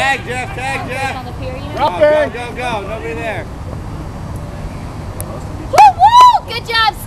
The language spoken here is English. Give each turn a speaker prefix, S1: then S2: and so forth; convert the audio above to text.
S1: Tag, Jeff. Tag, Jeff.
S2: On the pier, you know?
S1: Go, go, go. Nobody there.
S2: Woo, woo! Good job,